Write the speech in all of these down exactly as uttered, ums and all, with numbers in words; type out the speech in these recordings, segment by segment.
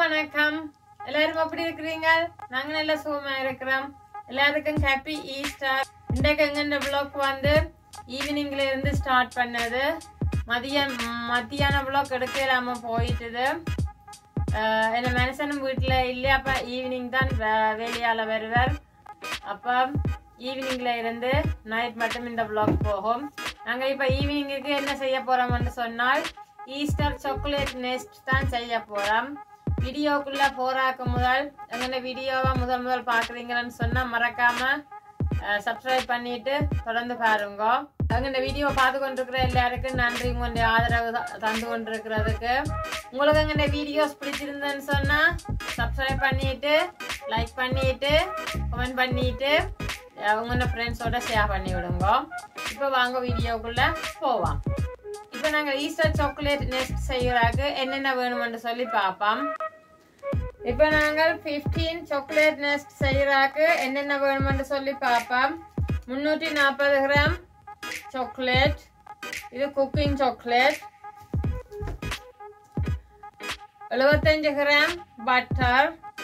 வணக்கம் எல்லாரும் எப்படி இருக்கீங்க நாங்க நல்ல சுகமா இருக்கிறோம் எல்லாருக்கும் ஹாப்பி ஈஸ்டர் இன்றைக்கு எங்க vlog வந்து ஈவினிங்ல இருந்து ஸ்டார்ட் பண்ணது மதியம் மத்தியான vlog எடுக்கலாம போயிட்டது என்ன மனுஷனும் வீட்ல இல்ல அப்ப ஈவினிங் தான் வேலையால வருவார் அப்ப ஈவினிங்ல இருந்து நைட் மட்டும் இந்த vlog போகும் நாங்க இப்ப ஈவினிங்க்கு என்ன செய்ய போறோம்னு சொன்னால் ஈஸ்டர் சாக்லேட் நெஸ்ட் தான் செய்ய போறோம் வீடியோக்குள்ள போறாக்க முதல் எங்க வீடியோவை முதல் முதல் பாக்குறீங்கன்னு சொன்னா மறக்காம சப்ஸ்கிரைப் பண்ணிட்டு தொடர்ந்து பாருங்க எங்க வீடியோ பார்த்து கொண்டிருக்கிற எல்லாருக்கும் நன்றி உங்களுடைய ஆதரவு தந்து கொண்டிருக்கிறதுக்கு உங்களுக்கு எங்க வீடியோஸ் பிடிச்சிருந்தேன்னு சொன்னா சப்ஸ்கிரைப் பண்ணிட்டு லைக் பண்ணிட்டு கமெண்ட் பண்ணிட்டு உங்களோட ஃப்ரெண்ட்ஸோட ஷேர் பண்ணி விடுங்க இப்போ வாங்க வீடியோக்குள்ள போவோம் இப்போ நாங்க ஈஸ்டர் சாக்லேட் நெஸ்ட் செய்யறதுக்கு என்னென்ன வேணும்னு சொல்லி பாப்போம் இப்போ நாங்க பதினைந்து சாக்லேட் நெஸ்ட் செய்யறதுக்கு என்னென்ன வேணும்னு சொல்லி பாப்போம் முன்னூற்று நாற்பது கிராம் சாக்லேட் இது குக்கிங் சாக்லேட் எழுபத்தைந்து கிராம் பட்டர்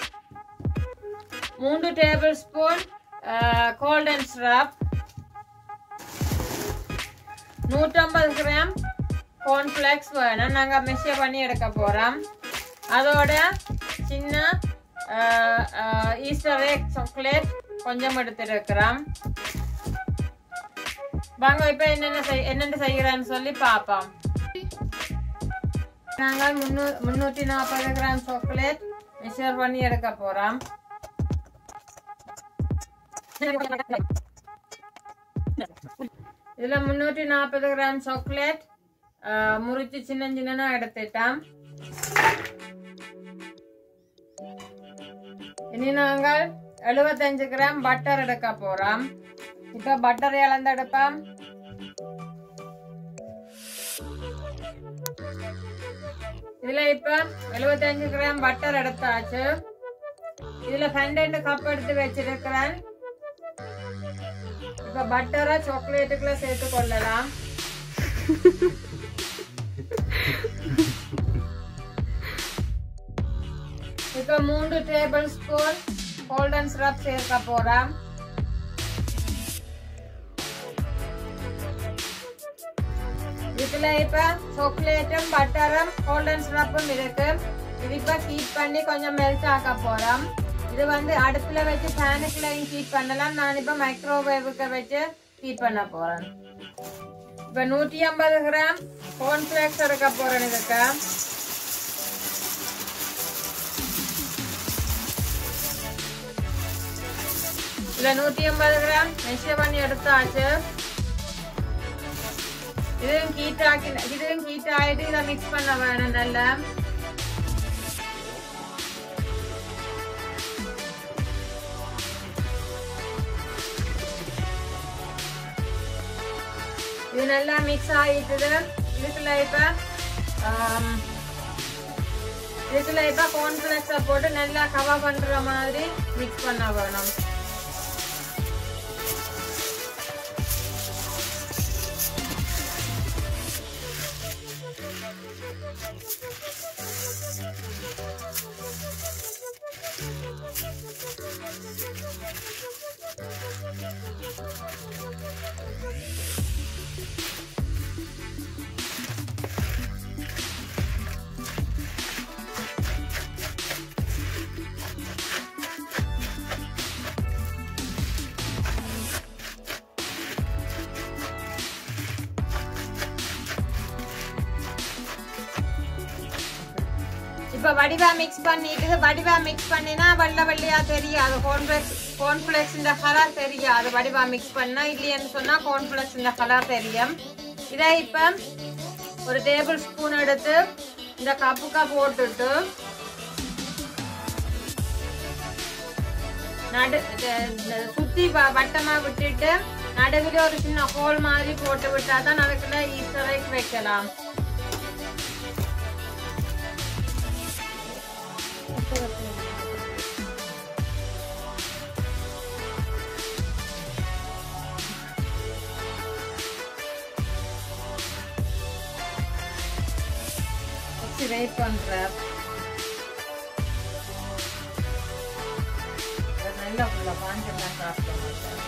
மூன்று டேபிள் ஸ்பூன் கோல்டன் சிரப் நூற்றி ஐம்பது கிராம் கார்ன்ஃப்ளேக்ஸ் வேணும் நாங்கள் மெஷர் பண்ணி எடுக்க போகிறோம் அதோட சின்ன ஈஸ்டர் எக் சாக்லேட் கொஞ்சம் எடுத்துருக்கிறோம் வாங்க இப்போ என்னென்ன செய் என்னென்ன செய்கிறேன்னு சொல்லி பார்ப்போம் நாங்கள் முன்னூ முந்நூற்றி நாற்பது கிராம் சாக்லேட் மெஷர் பண்ணி எடுக்க போகிறோம் இதுல முன்னூற்றி நாற்பது கிராம் சாக்லேட் முறிச்சு சின்ன சின்ன எடுத்துட்டோம் இனி நாங்கள் எழுபத்தஞ்சு கிராம் பட்டர் எடுக்க போறோம் இப்ப பட்டர் இழந்து எடுப்போம் இதுல இப்ப எழுபத்தஞ்சு கிராம் பட்டர் எடுத்தாச்சு இதுல பன்னெண்டு கப் எடுத்து வச்சிருக்கிறேன் இப்ப பட்டரை சாக்லேட்டுக்குள்ள சேர்த்து கொள்ளலாம் இப்ப மூன்று டேபிள் ஸ்பூன் கோல்டன் சிரப் சேர்க்க போறோம் இதுல இப்ப சாக்லேட்டும் பட்டரும் கோல்டன் சிரப்பும் இருக்கு இது இப்ப ஹீட் பண்ணி கொஞ்சம் மெல்ட் ஆக்க போறோம் இது வந்து அடுப்புல வச்சு பேனுக்குள்ளயும் ஹீட் பண்ணலாம் நான் இப்ப மைக்ரோவேவுக்கு வச்சு ஹீட் பண்ண போறேன் இப்ப நூற்றி ஐம்பது கிராம் கார்ன்ஃப்ளேக்ஸ் எடுக்க போறேன் இதுக்கு இதுல நூற்றி ஐம்பது கிராம் மெஷர் பண்ணி எடுத்தாச்சு இதுவும் ஹீட் ஆக்கி இதுவும் ஹீட் ஆயிட்டு இதை மிக்ஸ் பண்ண வேணும் நல்லா இது நல்லா மிக்ஸ் ஆகிட்டுது இதுக்குள்ள இப்ப இதுக்குள்ள இப்ப கார்ன்ஃப்ளேக்ஸை போட்டு நல்லா கவர் பண்ற மாதிரி மிக்ஸ் பண்ண வேணும் இப்ப வடிவா மிக்ஸ் பண்ணிட்டு வடிவா மிக்ஸ் பண்ணினா வெள்ளை வெள்ளையா தெரியாது கார்ன்ஃப்ளேக்ஸ் கார்ன்ஃப்ளேக்ஸ் இந்த கலர் தெரியாது வடிவா மிக்ஸ் பண்ணா இல்லைன்னு சொன்னா கார்ன்ஃப்ளேக்ஸ் இந்த கலர் தெரியும் இதை இப்ப ஒரு டேபிள் ஸ்பூன் எடுத்து இந்த கப்புக்கா போட்டுட்டு நடு சுத்தி வட்டமா விட்டுட்டு நடுவில் ஒரு சின்ன ஹோல் மாதிரி போட்டு விட்டாதான் அதுக்குள்ள ஈஸ்டர் எக் வைக்கலாம் வெயிட் பண்றேன் உள்ளக்குள்ள பாஞ்செல்லாம் சாப்பிட மாட்டேன்.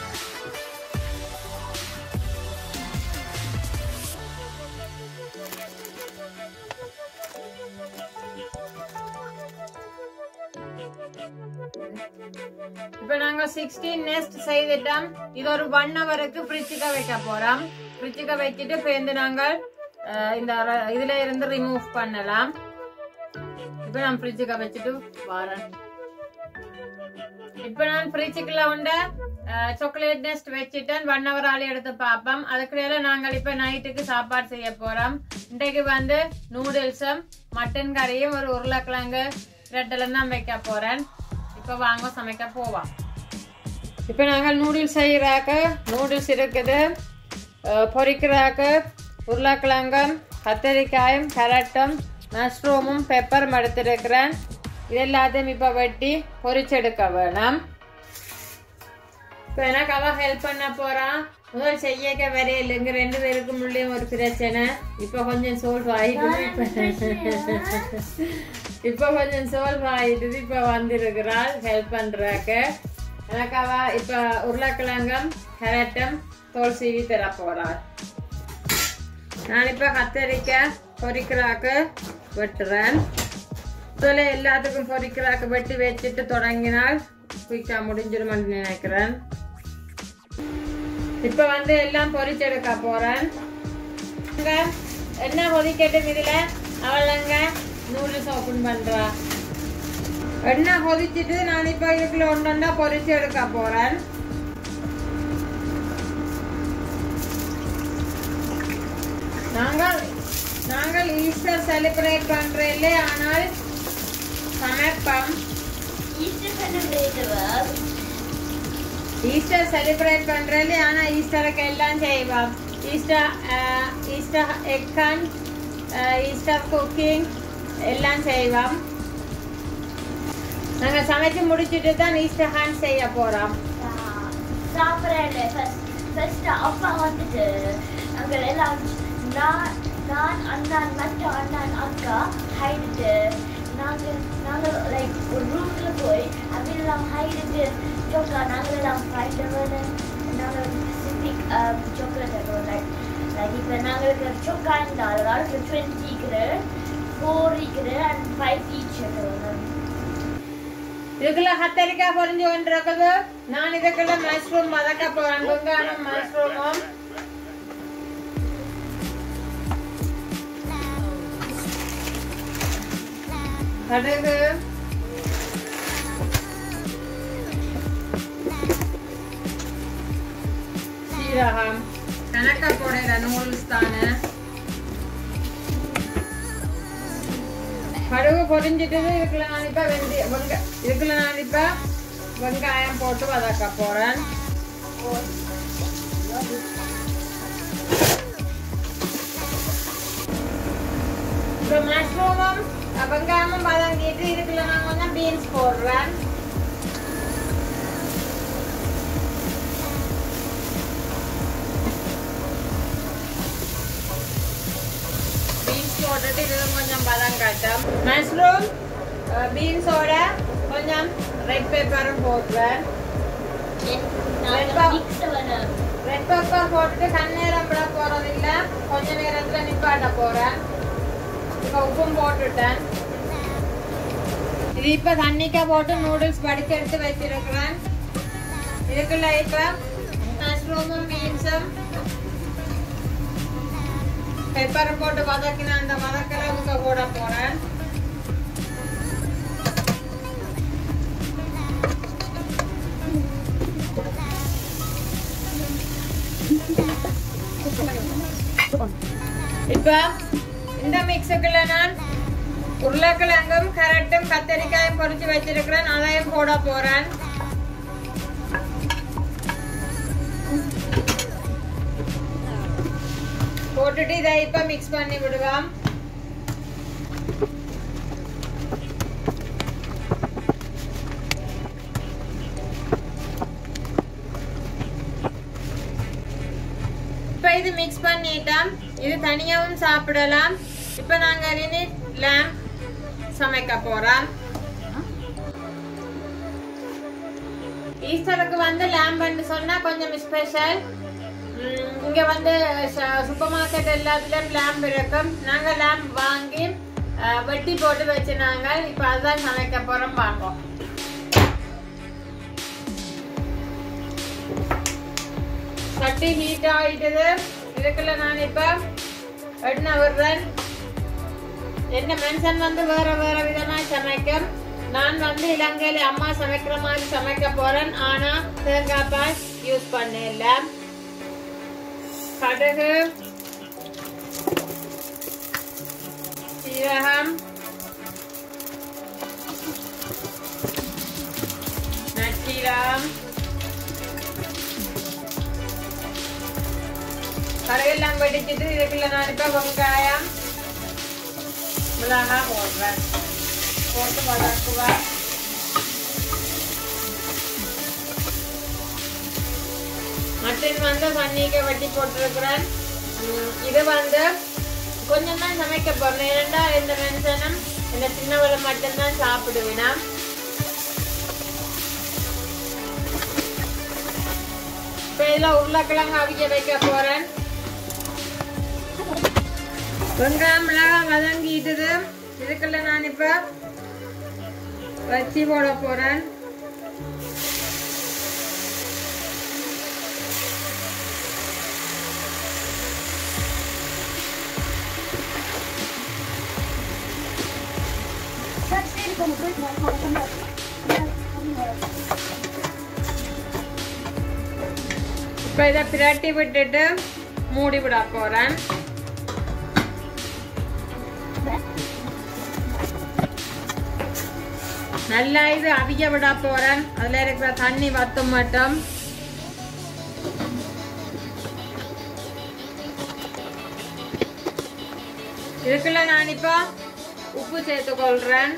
இப்ப நாங்க சிக்ஸ்டீன் நெஸ்ட் செய்துட்டோம். இது ஒரு ஒன் ஹவருக்கு ஃப்ரிட்ஜுக்கு வைக்க போறோம். ஃப்ரிட்ஜுக்கு வச்சுட்டு பேருந்து நாங்கள் இந்த இதுல இருந்து ரிமூவ் பண்ணலாம். இப்ப நான் ஃப்ரிட்ஜுக்கு வச்சுட்டு வரேன். இப்ப நான் ஃப்ரிட்ஜுக்குள்ள உண்ட சாக்லேட் நெஸ்ட் வச்சுட்டேன். ஒன் ஹவர் ஆளி எடுத்து பார்ப்போம். அதுக்குள்ள நாங்கள் இப்ப நைட்டுக்கு சாப்பாடு செய்ய போறோம். இன்றைக்கு வந்து நூடுல்ஸும் மட்டன் கறியும் ஒரு உருளைக்கிழங்கு ரெட்டெல்லாம் தான் வைக்க போறேன். இப்ப வாங்க சமைக்க போவோம். இப்ப நாங்கள் நூடுல்ஸ் செய்யறாக்க நூடுல்ஸ் இருக்குது, பொரிக்கிறாக்க உருளைக்கிழங்கும் கத்தரிக்காயும் கேரட்டும் மஷ்ரூமும் பெப்பரும் எடுத்திருக்கிறேன். இது எல்லாத்தையும் இப்ப வெட்டி பொரிச்செடுக்க வேணும். இப்ப எனக்கு அவ ஹெல்ப் பண்ண போறான். முதல் செய்யக்க வரையில இங்க ரெண்டு பேருக்கு முள்ளையும் ஒரு பிரச்சனை. இப்ப கொஞ்சம் சோல்வ் ஆயிடுது. இப்ப கொஞ்சம் சோல்வ் ஆயிடுது. இப்ப வந்திருக்கிறாள் ஹெல்ப் பண்றாக்க. எனக்கு அவ இப்ப உருளைக்கிழங்கும் கேரட்டும் தோல் சீவி தர போறாள். நான் இப்ப கத்தரிக்காய் பொரிக்கிறாக்க வெட்டுறேன். இதுல எல்லாத்துக்கும் பொரிக்கிறாக்க வெட்டி வச்சுட்டு தொடங்கினால் குயிக்கா முடிஞ்சிருமென்னு நினைக்கிறேன். இப்ப வந்து எல்லாம் பொரிச்செடுக்க போறேன். என்ன கொதிக்கட்டும். இதுல அவளங்க நூடுல்ஸ் ஓபன் பண்றா. எண்ணெய் கொதிச்சுட்டு நான் இப்ப இதுக்குள்ள ஒன்றா பொரிச்சு எடுக்க போறேன். நாங்கள் நாங்கள் ஈஸ்டர் செலிப்ரேட் பண்றோம். ஆனால் சமைப்பம் ஈஸ்டர் செலிப்ரேட் பண்றோம். ஆனா ஈஸ்டருக்கு எல்லாம் செய்வோம். Easter Easter egg hunt, Easter cooking எல்லாம் செய்வோம். நாங்க சமைச்சு முடிச்சிட்டு தான் ஈஸ்டர் ஹண்ட் செய்ய போறோம். சாப்பிடல ஃபர்ஸ்ட் அப்பா வந்துட்டு அங்க எல்லாம் நான் நான் அண்ணன் மட்டும் அண்ணன் அக்கா ஹைடுட்டு நாங்கள் நாங்கள் லைக் ஒரு ரூம்ல போய் அதெல்லாம் ஹைடுட்டு சோக்கா நாங்கள் எல்லாம் ஃபைட் நாங்கள் ஸ்பெசிஃபிக் சாக்லேட் லைக் லைக் இப்போ நாங்களுக்கு சோக்கா இருந்தால் அதுக்கு டுவெண்ட்டி இருக்கிற ஃபோர் இருக்கிற அண்ட் ஃபைவ் ஈச் இதுக்குள்ள கத்தரிக்காய் பொரிஞ்சு கொண்டிருக்குது. நான் இதுக்குள்ள மஷ்ரூம் வதக்க போறேன். வெங்காயம் மஷ்ரூமும் கடுகு சீரகம் கணக்கா போடுற நூடுல்ஸ் தானே. கடுகு பொரிஞ்சிட்டு இதுக்குள்ள நான் இப்ப வெந்தய வெங்க இதுக்குள்ள நான் இப்ப வெங்காயம் போட்டு வதக்க போறேன். இப்ப மஷ்ரூமும் வெங்காயமும் வதங்கிட்டு இதுக்குள்ள நான் கொஞ்சம் பீன்ஸ் போடுறேன். போட்டுட்டு இது கொஞ்சம் வதங்கட்டும். மஷ்ரூம் பீன்ஸோட கொஞ்சம் ரெட் பெப்பரும் போடுறேன். ரெட் பெப்பர் போட்டுட்டு கண்ணேரம் விட போறது இல்ல, கொஞ்ச நேரத்துல நிப்பாட்ட போறேன். இப்ப உப்பும் போட்டுட்டேன். இது இப்ப தண்ணிக்கா போட்டு நூடுல்ஸ் வடிச்சு எடுத்து வச்சிருக்கிறேன். இதுக்குள்ள இப்ப மஷ்ரூமும் பீன்ஸும் பெப்பர் போட்டு வதக்கின அந்த வதக்கிறவுக்கு போட போறேன். இப்ப இந்த மிக்ஸுக்குள்ள நான் உருளைக்கிழங்கும் கேரட்டும் கத்தரிக்காயும் பொரிச்சு வச்சிருக்கிறேன். அதையும் போட போறேன். போட்டுட்டு இதை இப்ப மிக்ஸ் பண்ணி விடுவோம். இப்ப இது மிக்ஸ் பண்ணிட்டோம். இது தனியாவும் சாப்பிடலாம். இப்ப நாங்க இனி lamb சமைக்க போறோம். ஈஸ்டருக்கு வந்து லேம்பு சொன்னா கொஞ்சம் ஸ்பெஷல். இங்க வந்து சூப்பர் மார்க்கெட் எல்லாத்துலயும் லேம்ப் இருக்கும். நாங்க லேம்ப் வாங்கி வெட்டி போட்டு வச்சுனாங்க. இப்ப அதுதான் சமைக்க போறோம். பார்ப்போம். சட்டி ஹீட் ஆயிட்டது. இதுக்குள்ள நான் இப்ப எண்ணெய் விடுறேன். என்ன மனுஷன் வந்து வேற வேற விதமா சமைக்கும். நான் வந்து இலங்கையில அம்மா சமைக்கிற மாதிரி சமைக்க போறேன். ஆனா தேங்காய் பால் யூஸ் பண்ணல. கடுகு, சீரகம், நச்சீரகம், கடுகெல்லாம் வெடிச்சிட்டு இதுக்குள்ள நான் இப்ப வெங்காயம் மிளகாய் போடுறேன். போட்டு வதக்குவேன். மட்டன் வந்து தண்ணிக்கு வெட்டி போட்டிருக்கிறேன். இது வந்து கொஞ்சம் தான் சமைக்க போறேன். ஏன்னா இந்த மனுஷனும் இந்த சின்னவளை மட்டும்தான் சாப்பிடுவேனா. இப்ப இதுல உருளைக்கிழங்கு அவிக்க வைக்க போறேன். வெங்காயம் மிளகாய் வதங்கிட்டுது. இதுக்குள்ள நான் இப்ப வச்சி போட போறேன். இப்ப இதை பிரட்டி விட்டுட்டு மூடி விட போறேன். நல்லா இது அவிய விட போறேன். அதுல இருக்கிற தண்ணி வத்தும் மட்டும். இதுக்குள்ள நான் இப்ப உப்பு சேர்த்து கொள்றேன்.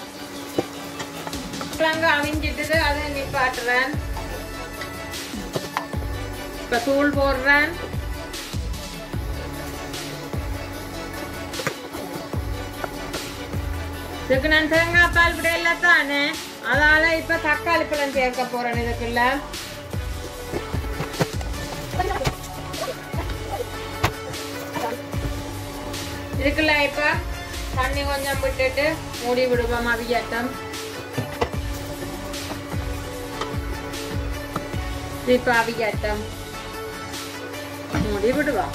அவிஞ்சிட்டு அதை நிப்பாட்டுறேன். இப்ப தூள் போடுறேன். இதுக்கு நான் தேங்காய் பால் விடையில தானே, அதனால இப்ப தக்காளி பழம் சேர்க்க போறேன். இதுக்குள்ள இதுக்குள்ள இப்ப தண்ணி கொஞ்சம் விட்டுட்டு மூடி விடுவோம். அவியட்டம். இப்ப அவியட்டம் மூடி விடுவோம்.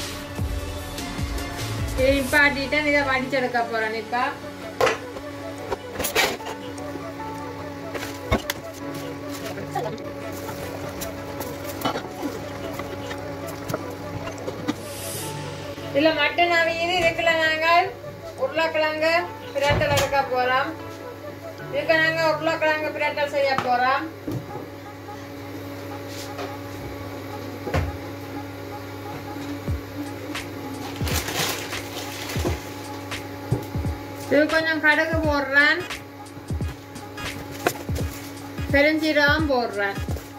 இப்ப ஆட்டிட்டு இதை வடிச்செடுக்க போறேன். இப்ப இதுல மட்டன் அவியுது. இதுக்குள்ள நாங்கள் உருளைக்கிழங்கு பிரட்டல் எடுக்க போறோம். இதுக்கு நாங்க உருளைக்கிழங்கு பிரட்டல் செய்ய போறோம். இது கொஞ்சம் கடுகு போடுறேன். பெருஞ்சீரகம் போடுறேன்.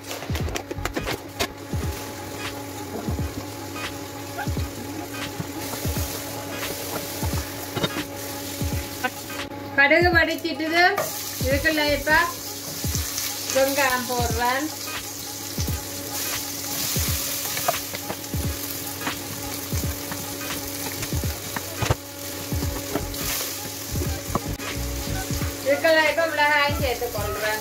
கடுகு வடிச்சிட்டு இதுக்குள்ள இப்ப வெங்காயம் போடுறேன். இதுக்குள்ள இப்ப மிளகாய் சேர்த்து கொள்றேன்.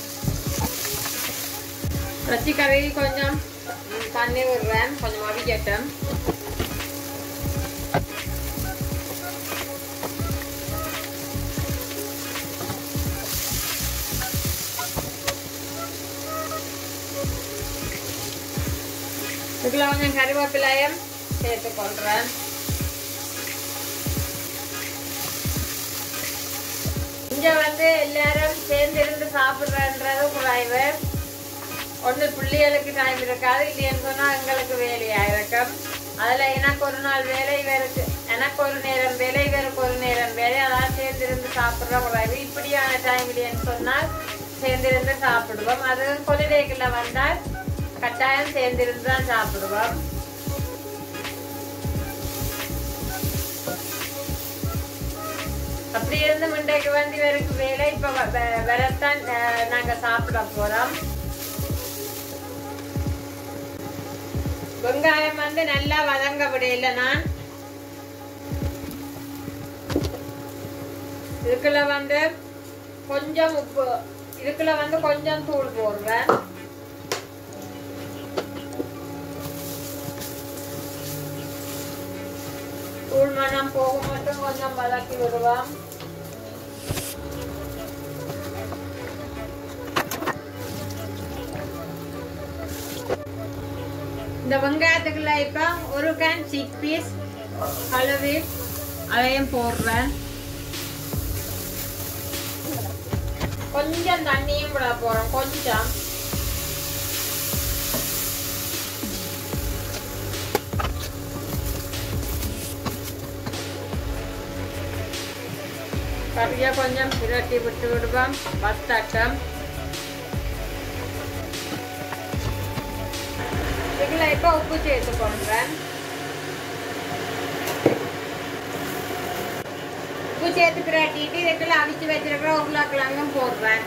வச்சு கறி கொஞ்சம் தண்ணி விடுறேன். கொஞ்சம் அவிக்கட்டும். இதுக்குள்ள கொஞ்சம் கறிவேப்பிலையும் சேர்த்து கொள்றேன். இங்க வந்து எல்லாரும் சேர்ந்து இருந்து சாப்பிடுறன்றது குறைவு. ஒண்ணு பிள்ளைகளுக்கு டைம் இருக்காது. இல்லைன்னு சொன்னா எங்களுக்கு வேலையா இருக்கும். அதுல எனக்கு ஒரு நாள் வேலை இவருக்கு, எனக்கு ஒரு நேரம் வேலை, இவருக்கு ஒரு நேரம் வேலை. அதான் சேர்ந்து இருந்து சாப்பிடுற குறைவு. இப்படியான டைம் இல்லைன்னு சொன்னால் சேர்ந்து இருந்து சாப்பிடுவோம். அது கொலிடேக்குள்ள வந்தால் கட்டாயம் சேர்ந்திருந்து தான் சாப்பிடுவோம். அப்படி இருந்து முண்டைக்கு வந்து இவருக்கு வேலை. இப்ப வரத்தான் நாங்க சாப்பிட போறோம். வெங்காயம் வந்து நல்லா வதங்க விடையில நான் இதுக்குள்ள வந்து கொஞ்சம் உப்பு, இதுக்குள்ள வந்து கொஞ்சம் தூள் போடுறேன். தூள் மணம் போக மட்டும் கொஞ்சம் வதக்கி விடுவோம். இந்த வெங்காயத்துக்குள்ள இப்ப ஒரு கேன் சிக் பீஸ் கழுவி அதையும் போடுறேன். கொஞ்சம் தண்ணியும் விட போறோம். கொஞ்சம் கறியை கொஞ்சம் பிரட்டி விட்டு விடுவோம். பத்தட்டம் இதுல இப்ப உப்பு சேர்த்து போடுறேன். உப்பு சேர்த்து பிரட்டிட்டு இதுக்குள்ள அவிச்சு வச்சிருக்கிற உருளைக்கிழங்கும் போடுறேன்.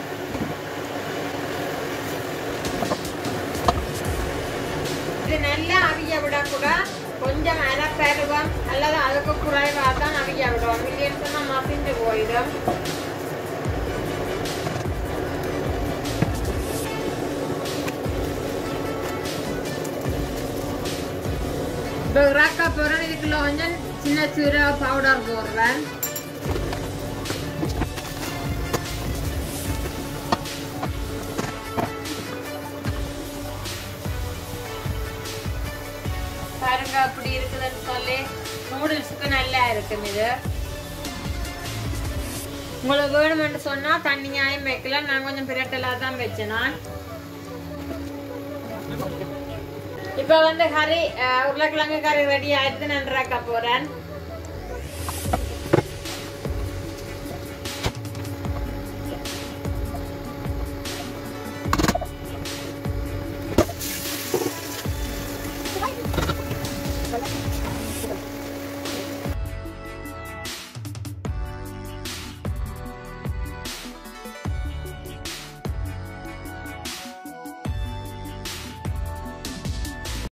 இது நல்லா அவிய விட கூட கொஞ்சம் அரை பருவம் அல்லது அதுக்கு குறைவா தான் அவிய விடுவோம். இல்லைன்னு சொன்னா மசிஞ்சு போயிடும். ரக்கா போறேன். இதுக்குள்ள கொஞ்சம் சின்ன சீரக பவுடர் போடுறேன். பாருங்க அப்படி இருக்குதுன்னு சொல்லி நூடுல்ஸுக்கு நல்லா இருக்கும். இது உங்களுக்கு வேணுமென்று சொன்னா தண்ணியாயும் வைக்கலாம். நான் கொஞ்சம் பிரட்டலா தான் வச்சேன். நான் இப்ப வந்து கறி உருளைக்கிழங்கு கறி ரெடி ஆயிடுத்து நான் ரக்க போறேன்.